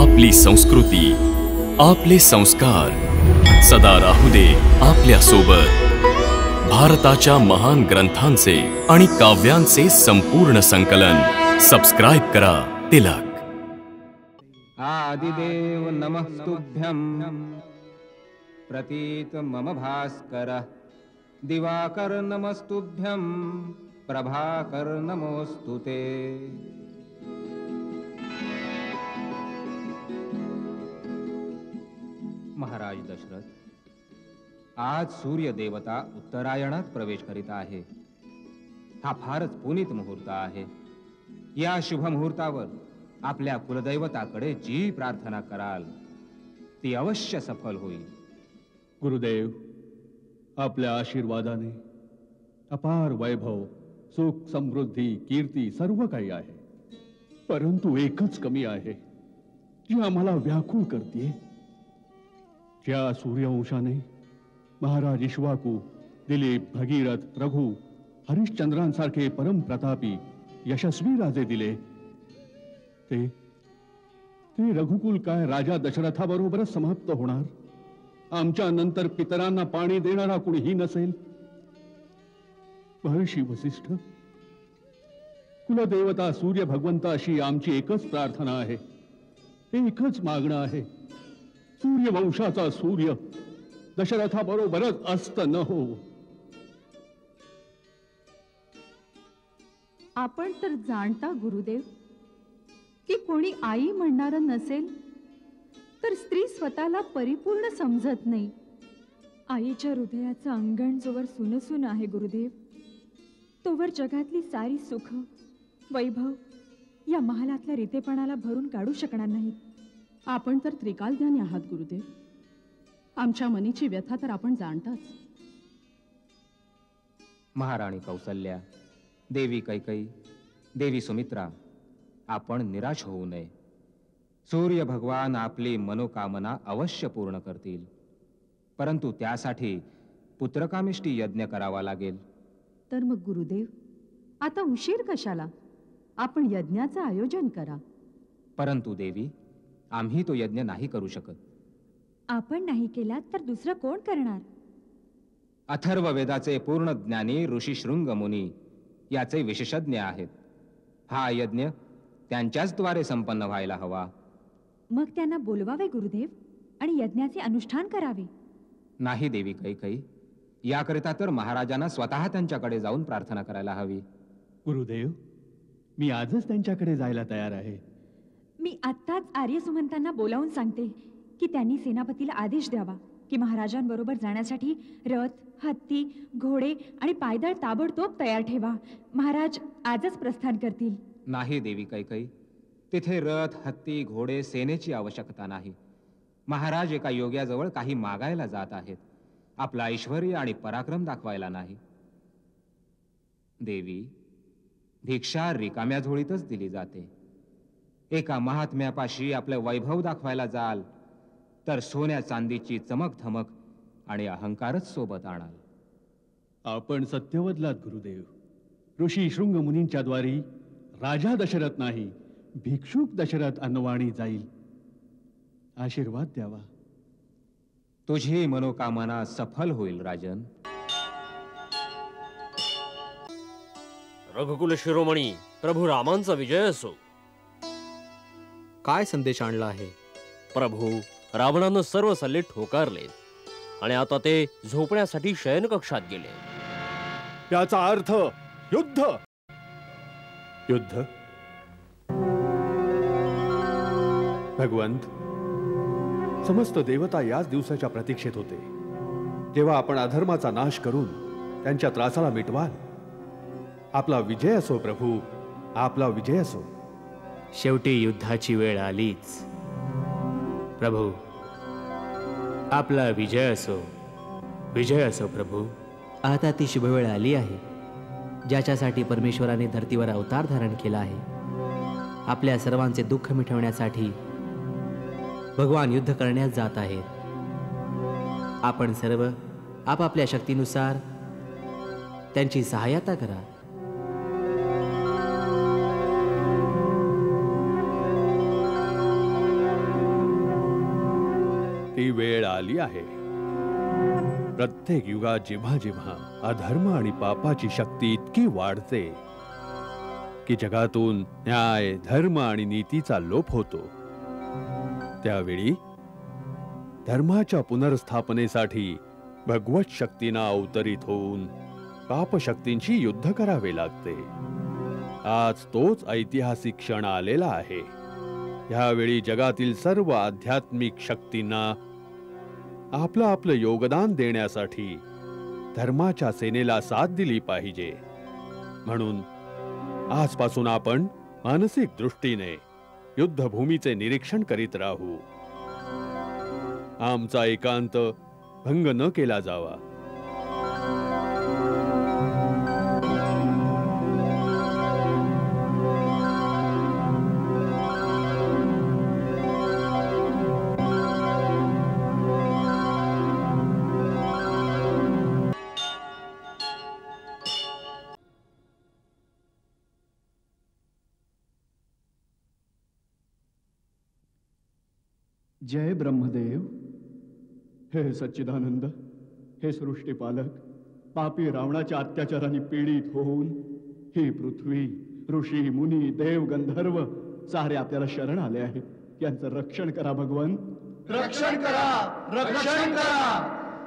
आपली संस्कृती, आपले संस्कार सदा राहू दे आपल्या सोबत। भारताच्या महान ग्रंथांचे आणि काव्यांचे संपूर्ण संकलन सबस्क्राइब करा तिलक। आदिदेव नमस्तुभ्यं प्रतीत मम भास्कर, दिवाकर नमस्तुभ्यं प्रभाकर नमोस्तुते। महाराज दशरथ, आज सूर्य देवता उत्तरायणात प्रवेश करीत आहे। हा फारच पुनीत मुहूर्त आहे। या शुभ मुहूर्तावर आपल्या कुलदैवताकडे जी प्रार्थना कराल ती अवश्य सफल होईल। गुरुदेव, आपल्या आशीर्वादाने अपार वैभव, सुख, समृद्धी, कीर्ती सर्व काही आहे, परंतु एकच कमी आहे जी आम्हाला व्याकुळ करते। ज्या सूर्यवंशाने महाराज इक्ष्वाकू, दिलीप, भगीरथ, रघु, हरिश्चंद्रांसारखे परमप्रतापी यशस्वी राजे दिले, ते रघुकुल काय राजा दशरथाबरोबरच समाप्त होणार? आमच्या नंतर पितरांना पाणी देणारा कुणीही नसेल? महर्षी वसिष्ठ, कुलदेवता सूर्य भगवंताशी आमची एकच प्रार्थना आहे, एकच मागणं आहे, सूर्यवंशाचा सूर्य दशरथाबरोबरच अस्त न हो। आपण तर जाणता गुरुदेव की कोणी आई म्हणणारं नसेल तर स्त्री स्वतःला परिपूर्ण समजत नाही। आईच्या हृदयाचं अंगण जोवर सुनसून आहे गुरुदेव, तोवर जगातली सारी सुख, वैभव या महालातल्या रितेपणाला भरून काढू शकणार नाहीत। आपण तर त्रिकालज्ञानी आहात गुरुदेव, आमच्या मनीची व्यथा तर आपण जाणताच। महाराणी कौसल्या, देवी कैकेयी, देवी सुमित्रा, आपण निराश होऊ नये। सूर्य भगवान आपली मनोकामना अवश्य पूर्ण करतील, परंतु त्यासाठी पुत्रकामिष्टी यज्ञ करावा लागेल। तर मग गुरुदेव, आता उशीर कशाला? आपण यज्ञाचं आयोजन करा। परंतु देवी, आम्ही तो यज्ञ नाही करू शकत। आपण नाही केला तर दुसरं कोण करणार? अथर्व वेदाचे पूर्ण ज्ञानी ऋषी शृंग मुनी याचे विशेषज्ञ आहेत। हा यज्ञ त्यांच्याच द्वारे संपन्न व्हायला हवा। मग त्यांना बोलवावे गुरुदेव आणि यज्ञाचे अनुष्ठान करावे। नाही देवी कैकेयी, याकरिता तर महाराजांना स्वतः त्यांच्याकडे जाऊन प्रार्थना करायला हवी। गुरुदेव, मी आजच त्यांच्याकडे जायला तयार आहे। मी आत्ताच आर्य सुमंतांना बोलावून सांगते की त्यांनी सेनापतीला आदेश द्यावा की महाराजांबरोबर जाण्यासाठी रथ, हत्ती, घोडे आणि पायदळ ताबडतोब तयार ठेवा। महाराज आजच प्रस्थान करतील। नाही देवी कैकेयी, तिथे रथ, हत्ती, घोडे, सेनेची आवश्यकता नाही। महाराज एका योग्याजवळ काही मागायला जात आहेत, आपला ऐश्वर्य आणि पराक्रम दाखवायला नाही। देवी, भिक्षा रिकाम्या झोळीतच दिली जाते। एका महात्म्यापाशी आपले वैभव दाखवायला जाल तर सोन्या चांदीची चमक धमक आणि अहंकारच सोबत आणाल। आपण सत्यवदलात गुरुदेव। ऋषी शृंग मुनींच्या द्वारी राजा दशरथ नाही, भिक्षुक दशरथ अन्नवाणी जाईल। आशीर्वाद द्यावा। तुझी मनोकामना सफल होईल राजन। रघुकुल शिरोमणी प्रभू रामांचा विजय असो। काय संदेश आणला आहे? प्रभू, रावणानं सर्व सल्ले ठोकारले आणि आता ते झोपण्यासाठी शयन कक्षात गेले। याचा अर्थ युद्ध। युद्ध? भगवंत, समस्त देवता याच दिवसाच्या प्रतीक्षेत होते, जेव्हा आपण अधर्माचा नाश करून त्यांच्या त्रासाला मिटवाल। आपला विजय असो प्रभू, आपला विजय असो। शेवटी युद्धाची वेळ आलीच प्रभू। आपला विजय असो, विजय असो प्रभू। आता ती शुभ वेळ आली आहे ज्याच्यासाठी परमेश्वराने धर्तीवर अवतार धारण केला आहे। आपल्या सर्वांचे दुःख मिटवण्यासाठी भगवान युद्ध करण्यास जात आहेत। आपण सर्व आपापल्या शक्तीनुसार त्यांची सहायता करा। ती वेळ आली आहे. प्रत्येक युगात जेव्हा जेव्हा अधर्म आणि पापाची शक्ती इतकी वाढते की जगातून न्याय, धर्म आणि नीतीचा लोप होतो, त्यावेळी धर्माच्या पुनर्स्थापनेसाठी भगवत शक्तींना अवतरित होऊन पापशक्तींशी युद्ध करावे लागते. आज तोच ऐतिहासिक क्षण आलेला आहे. यावेळी जगातील सर्व आध्यात्मिक शक्तींना आपलं आपलं योगदान देण्यासाठी धर्माच्या सेनेला साथ दिली पाहिजे. म्हणून आजपासून आपण मानसिक दृष्टीने युद्धभूमीचे निरीक्षण करीत राहू. आमचा एकांत भंग न केला जावा. जय ब्रह्मदेव. हे सच्चिदानंद, हे सृष्टीपालक, पापी रावणाच्या अत्याचाराने पीडित होऊन ही पृथ्वी, ऋषी, मुनी, देव, गंधर्व सारे आपल्याला शरण आले आहेत. यांचं रक्षण करा भगवंत. रक्षण करा, रक्षण करा.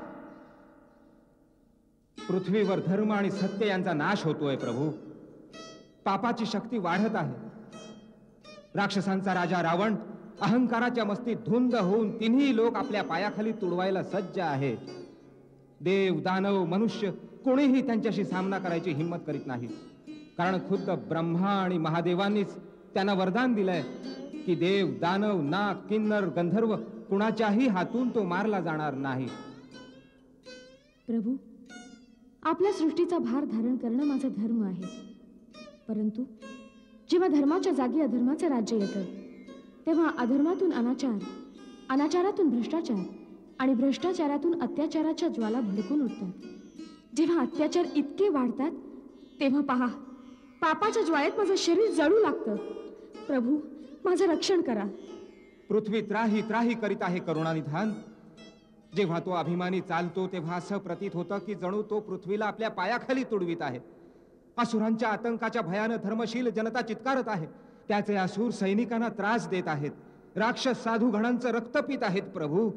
पृथ्वीवर धर्म आणि सत्य यांचा नाश होतोय प्रभू. पापाची शक्ती वाढत आहे. राक्षसांचा राजा रावण अहंकाराच्या मस्तीत धुंद होऊन तिन्ही लोक आपल्या पायाखाली तुडवायला सज्ज आहे. देव, दानव, मनुष्य कोणीही त्यांच्याशी सामना करायची हिंमत करीत नाही. कारण खुद्द ब्रह्मा आणि महादेवांनीच त्यांना वरदान दिलंय की देव, दानव, नाग, किन्नर, गंधर्व कुणाच्याही हातून तो मारला जाणार नाही. प्रभू, आपल्या सृष्टीचा भार धारण करणं माझा धर्म आहे. परंतु जेव्हा धर्माच्या जागी अधर्माचं राज्य येतं तेव्हा अधर्मातून अनाचार, अनाचारातून भ्रष्टाचार आणि भ्रष्टाचारातून अत्याचाराच्या ज्वाला भडकून उठतात. जेव्हा अत्याचार इतके वाढतात तेव्हा पहा, पापाच्या ज्वाळेत माझं शरीर जळू लागतं. प्रभू, माझं रक्षण करा. पृथ्वी त्राही त्राही करीत आहे करुणानिधान. जेव्हा तो अभिमानी चालतो तेव्हा असं प्रतीत होतं की जणू तो पृथ्वीला आपल्या पायाखाली तुडवीत आहे. असुरांच्या आतंकाच्या भयानं धर्मशील जनता चित्कारत आहे. त्याचे असुर सैनिकांना त्रास देत आहेत. राक्षस साधू गणांचं रक्त पित आहेत. प्रभू,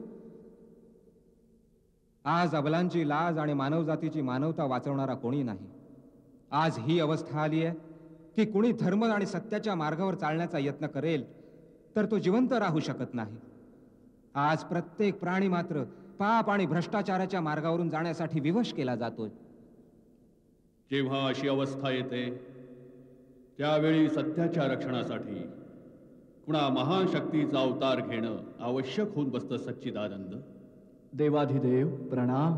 आज अबलांची लाज आणि मानवजातीची मानवता वाचवणारा कोणी नाही. आज ही अवस्था आली आहे की कुणी धर्म आणि सत्याच्या मार्गावर चालण्याचा यत्न करेल तर तो जिवंत राहू शकत नाही. आज प्रत्येक प्राणी मात्र पाप आणि भ्रष्टाचाराच्या मार्गावरून जाण्यासाठी विवश केला जातोय. जेव्हा अशी अवस्था येते त्यावेळी सत्याच्या रक्षणासाठी कुणा महान शक्तीचा अवतार घेणं आवश्यक होऊन बसतं. सच्चिदानंद. देवाधिदेव प्रणाम.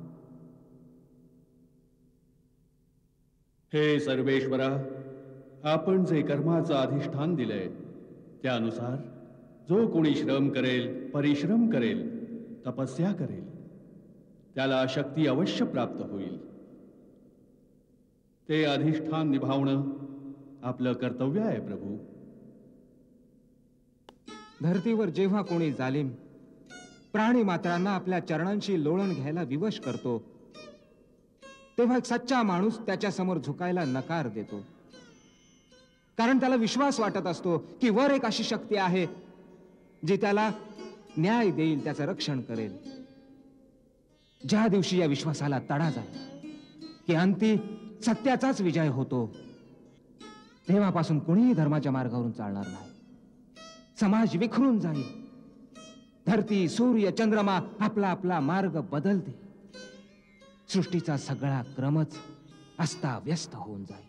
हे सर्वेश्वरा, आपण जे कर्माचं अधिष्ठान दिलंय त्यानुसार जो कोणी श्रम करेल, परिश्रम करेल, तपस्या करेल त्याला शक्ती अवश्य प्राप्त होईल. ते अधिष्ठान निभावणं आपलं कर्तव्य आहे प्रभू. धरतीवर जेव्हा कोणी जालिम प्राणी मात्रांना आपल्या चरणांशी लोळण घ्यायला विवश करतो तेव्हा एक सच्चा माणूस त्याच्या समोर झुकायला नकार देतो. कारण त्याला विश्वास वाटत असतो की वर एक अशी शक्ती आहे जी त्याला न्याय देईल, त्याचं रक्षण करेल. ज्या दिवशी या विश्वासाला तडा जाईल की अंती सत्याचाच विजय होतो तेव्हापासून कोणीही धर्माच्या मार्गावरून चालणार नाही. समाज विखरून जाईल. धरती, सूर्य, चंद्रमा आपला आपला मार्ग बदलते. सृष्टीचा सगळा क्रमच अस्ताव्यस्त होऊन जाईल.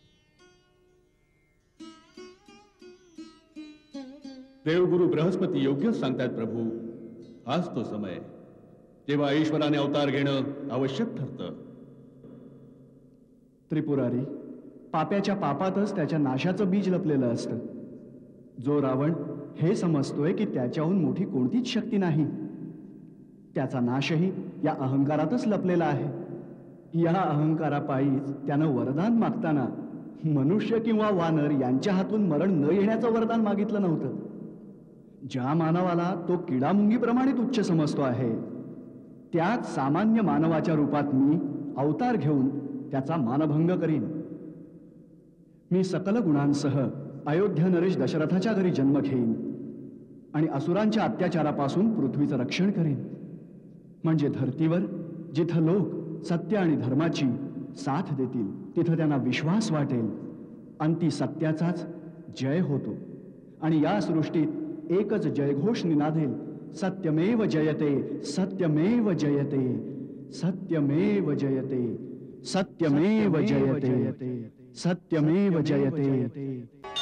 देवगुरु बृहस्पती योग्यच सांगतात प्रभू. आज तो समय जेव्हा ईश्वराने अवतार घेणं आवश्यक ठरतं. त्रिपुरारी, पाप्याच्या पापातच त्याच्या नाशाचं बीज लपलेलं असतं. जो रावण हे समजतोय की त्याच्याहून मोठी कोणतीच शक्ती नाही, त्याचा नाशही या अहंकारातच लपलेला आहे. या अहंकारापायीच त्यानं वरदान मागताना मनुष्य किंवा वानर यांच्या हातून मरण न येण्याचं वरदान मागितलं नव्हतं. ज्या मानवाला तो किडामुंगीप्रमाणे तुच्छ समजतो आहे, त्याच सामान्य मानवाच्या रूपात मी अवतार घेऊन त्याचा मानभंग करीन. मी सकल गुणांसह अयोध्या नरेश दशरथाच्या घरी जन्म घेईन आणि असुरांच्या अत्याचारापासून पृथ्वीचं रक्षण करीन. म्हणजे धर्तीवर जिथं लोक सत्य आणि धर्माची साथ देतील, तिथं त्यांना विश्वास वाटेल, अंती सत्याचाच जय होतो. आणि या सृष्टीत एकच जयघोष निनादेल, सत्यमेव जयते, सत्यमेव जयते, सत्यमेव जयते, सत्यमेव जयते, सत्यमेव जयते.